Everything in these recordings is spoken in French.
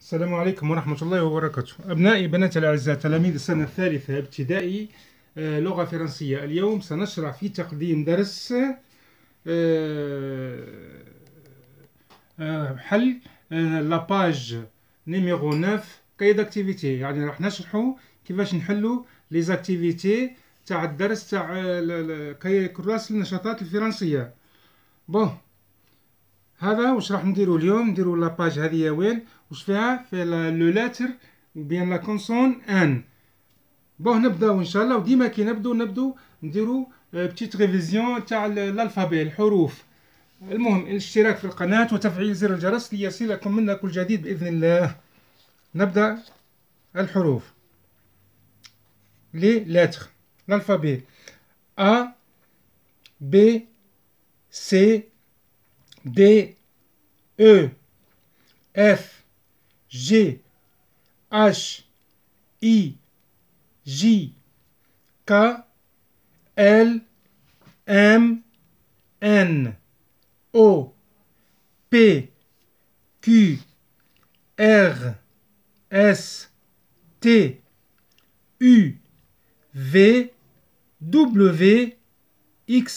السلام عليكم ورحمة الله وبركاته. أبنائي بناتي الأعزاء تلاميذ السنة الثالثة ابتدائي لغة فرنسية. اليوم سنشرح في تقديم درس حل لاباج نيميرو 9 كاي داكتيفيتي، يعني راح نشرحوا كيفاش نحلوا لي زاكتيفيتي تاع الدرس تاع كاي كراس النشاطات الفرنسية. بون هذا واش راح نديرو اليوم، نديرو لاباج هذه وين واش فيها في لو لاتر بيان لا كونسون ان. بون نبداو ان شاء الله، وديما كي نبدو نديرو بتيت ريفيزيون تاع الالفابي الحروف. المهم الاشتراك في القناة وتفعيل زر الجرس ليصلكم منا كل جديد بإذن الله. نبدأ الحروف. لي لاتر الالفابي A B C D E F G H I J K L M N O P Q R S T U V W X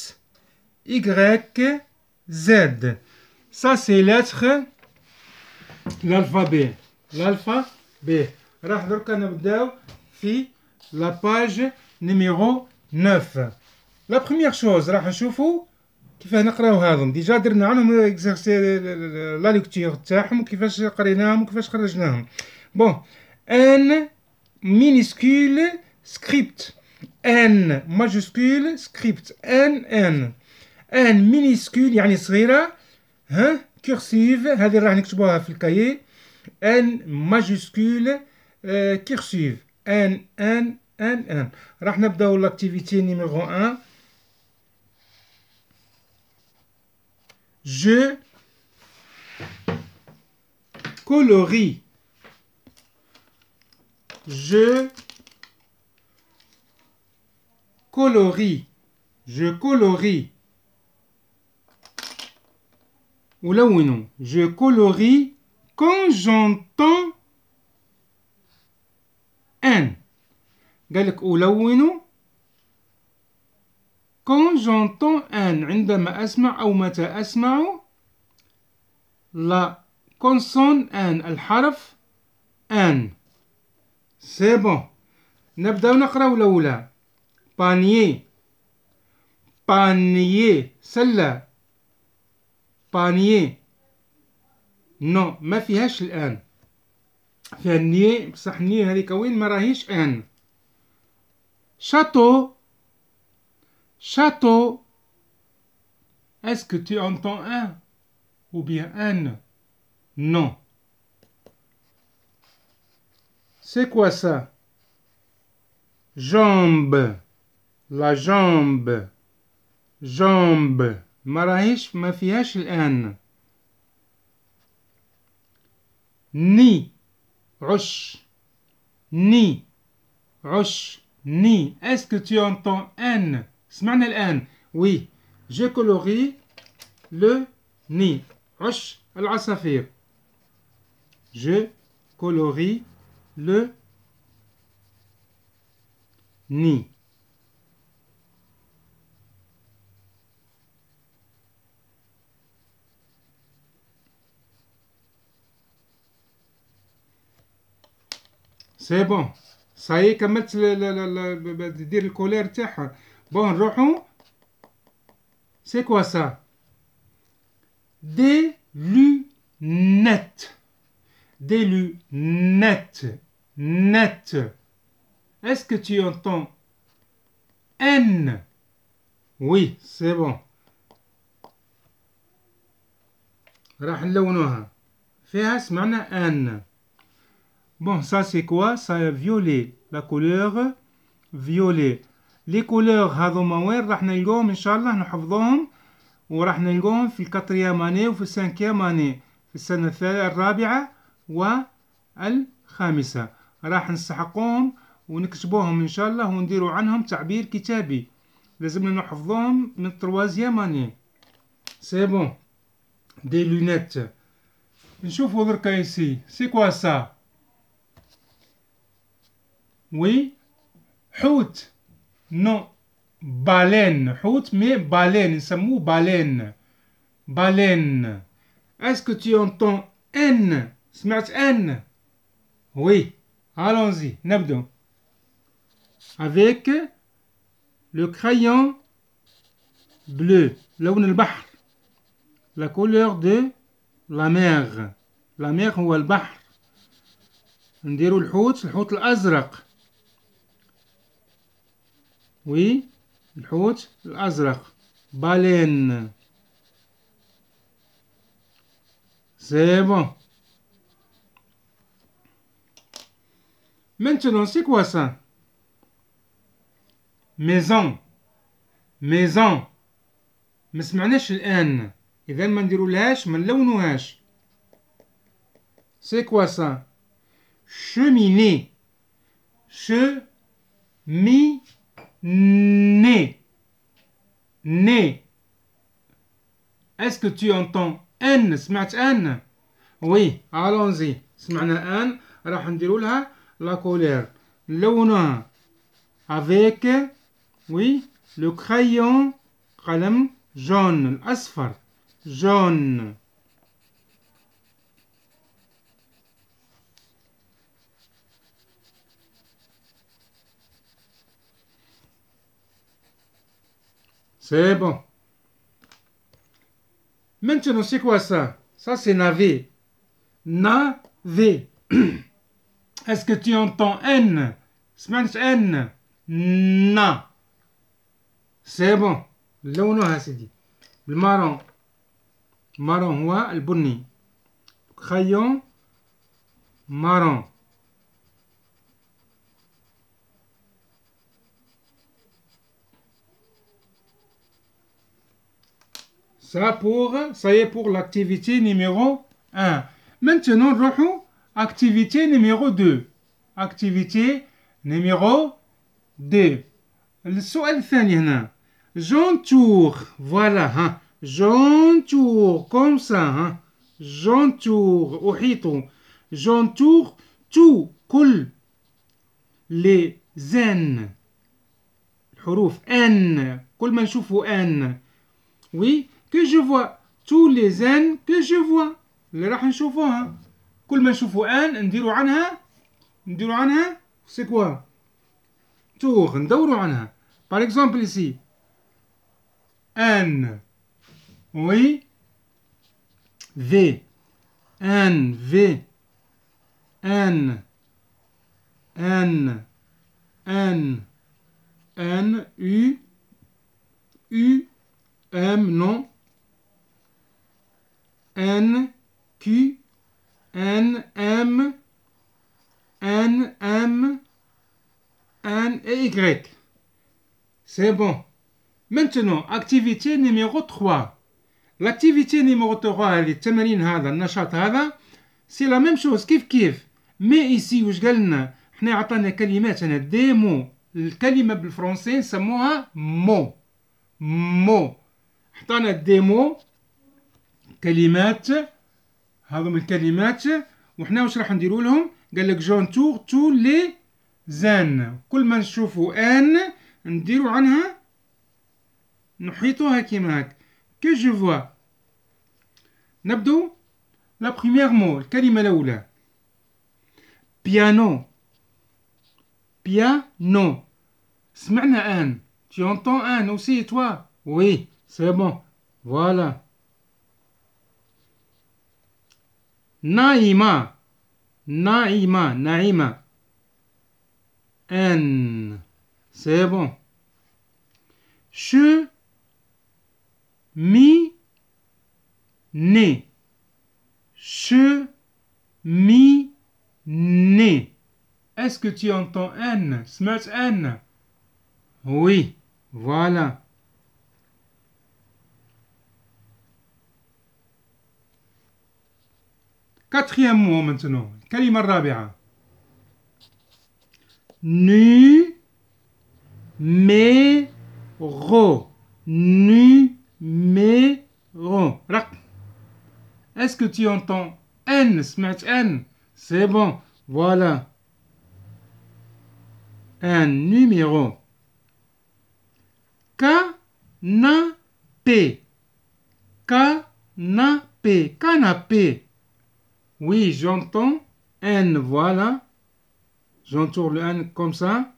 Y Z. Ça c'est lettre l'alphabet. L'alphabet. راح دركا نبداو في لا باج نيميرو 9. لا بروميير شوز راح نشوفوا كيفاه نقراو هذم. ديجا درنا عنهم اكزرسي لا ليكتور تاعهم وكيفاش قريناهم وكيفاش خرجناهم. بون ان مينيسكول سكريبت، ان ماجوسكول سكريبت، ان مينيسكول يعني صغيره، ها كورسيف هذه راح نكتبوها في الكايي، ان ماجوسكول كورسيف، ان راح نبداو لاكتيفيتي نيميرو 1. Je colorie. Je colorie. Je colorie. ولونوا. Je colorie quand j'entends un. قالك ألون quand j'entends un، عندما أسمع أو متى أسمع لا كونسون ان، الحرف ان. سي بون نبداو نقراو الاولى. بانيي، بانيي سله، بانيي نو ما فيهاش الان، فيها الني بصح الني هذيك وين ما راهيش ان. شاتو، château. Est-ce que tu entends un ou bien un? Non. C'est quoi ça? Jambe. La jambe. Jambe. ما فيهاش الآن. ني عش، ني عش، ني. Est-ce que tu entends un? سمعنا الآن. Oui. Je colorie le nid. عش العصافير. Je colorie le nid. C'est bon. Ça y est كملت دير الكولير تاعها. بون نروحو. C'est quoi ça? Des lunettes. Des lunettes. Net. Est-ce que tu entends N? Oui, c'est bon. راح نلونوها. فيها سمعنا N. Bon, ça c'est quoi? Ça violet. La couleur violet. لي كولور هذوما وين راح نلقوهم ان شاء الله نحفظوهم، وراح نلقوهم في الكاتريام اني وفي السانكيام اني، في السنة الرابعة والخامسة راح نستحقوهم ونكتبوهم ان شاء الله ونديروا عنهم تعبير كتابي. لازمنا نحفظوهم من التروازيام اني. سي بون. دي لونيت. نشوفوا دركا ici. C'est quoi ça? Oui. حوت. Non. Baleine. حوت mais baleine. نسموه baleine. Baleine. Est-ce que tu entends N? سمعت N? Oui. Allons-y. نبدأ. Avec le crayon bleu. لون البحر. La couleur de la mer. La mer هو البحر. نديرو الحوت الأزرق. Oui. الحوت الأزرق. Baleine. C'est bon. Maintenant, c'est quoi ça? Maison. Maison. ما سمعناش الآن. إذا ما نديرولهاش ما نلونوهاش. C'est quoi ça? Cheminée. Cheminée. Né. Est-ce que tu entends N? سمعت N? Oui. Allons-y. سمعنا N. راح نديرولها la couleur. نلونوها. Avec, oui, le crayon قلم jaune الأصفر. Jaune. C'est bon. Maintenant, c'est quoi ça? Ça, c'est navet. Navet. Est-ce que tu entends N? سمعت N? Na. C'est bon. لونها سيدي. المارون. المارون هو البني. crayon marron. Ça y est pour l'activité numéro 1. Maintenant, نروحوا activité numéro 2. Activité numéro 2. السؤال الثاني هنا. J'entoure. Voilà. Hein. J'entoure. Comme ça. Hein. J'entoure. أحيط. J'entoure tout. كل. Les N. الحروف N. كل ما نشوفوا N. Oui. Que je vois. Tous les N que je vois. اللي راح نشوفوها. كل ما نشوفوا N نديروا عنها. C'est quoi? Tour. ندوروا عنها. Par exemple ici. N. Oui. V. N. V. N. N. N. N. U. U. M. Non. N. Q. N. M. N. M. N et Y. C'est bon. Maintenant, activité numéro 3. L'activité numéro 3, التمرين هذا النشاط هذا c'est la même chose كيف mais ici واش قالنا احنا عطانا كلمات هنا ديمو. الكلمة بالفرنسي نسموها مو. عطانا ديمو كلمات. هذوم الكلمات وحنا واش راح نديروا لهم؟ قال لك جونتور تو لي زان. كل ما نشوفوا ان نديروا عنها نحيطوها كيما هاك. كو جو فوا. نبدو. لا بروميير مو. الكلمة الأولى. بيانو. بيانو. سمعنا ان. Tu entends un aussi toi? Oui, c'est bon. Voilà. Naïma. Naïma. N. C'est bon. Cheminée. Cheminée. Est-ce que tu entends N? سمعت N? Oui. Voilà. Quatrième mot maintenant. الكلمة الرابعة. Numéro. Numéro. رقم. Est-ce que tu entends N, سمعت N. C'est bon. Voilà. Un numéro. Canapé. Canapé. Canapé. Oui, j'entends N, voilà. J'entoure le N comme ça.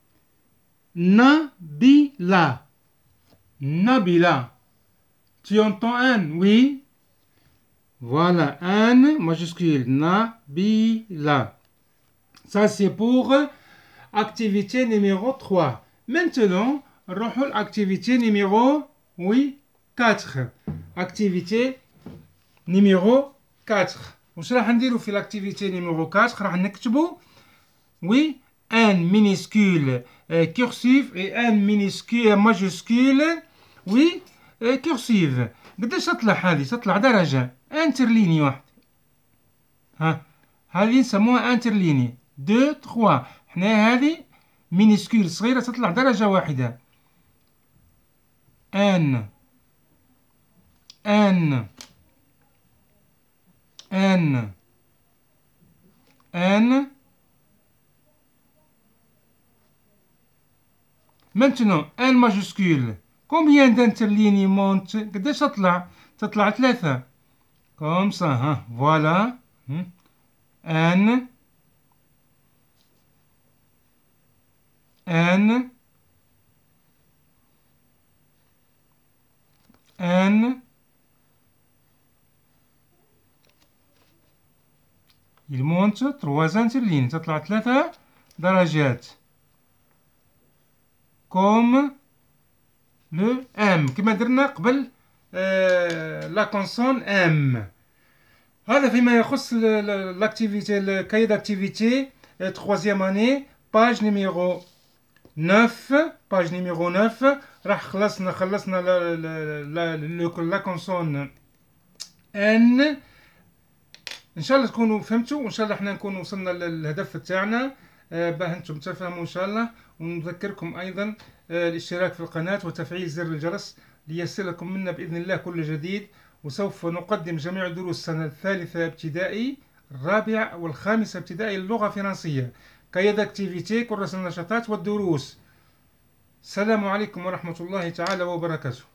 Nabila. Nabila. Tu entends N, oui. Voilà, N majuscule. Nabila. Ça, c'est pour activité numéro 3. Maintenant, نروحوا l'activité numéro 4. Activité numéro 4. واش راح نديرو في l'activité numéro 4 راح نكتبو un minuscule cursive et un minuscule majuscule cursive. قداش تطلع هذه؟ تطلع درجة انترليني واحد. هذه نسموها انترليني 2 3. حنا هذه مينيسكول صغيرة تطلع درجة واحدة. ان ان ان ان. maintenant ان ماجوسكول combien d'interlignes monte؟ قداش تطلع؟ تطلع 3 comme ça. voilà ان ان ان. il monte 3 interlignes. تطلع 3 درجات comme le M كما درنا قبل لا كونسون M. هذا فيما يخص l'activité le cahier d'activité 3e année page numéro 9. page numéro 9 راح خلصنا لا كونسون N. ان شاء الله تكونوا فهمتوا وان شاء الله احنا نكون وصلنا للهدف تاعنا باه انتم تفهموا ان شاء الله. ونذكركم ايضا الاشتراك في القناة وتفعيل زر الجرس ليصلكم منا باذن الله كل جديد. وسوف نقدم جميع دروس السنة الثالثة ابتدائي الرابعة والخامسة ابتدائي اللغة الفرنسية كايد اكتيفيتي كرس النشاطات والدروس. السلام عليكم ورحمة الله تعالى وبركاته.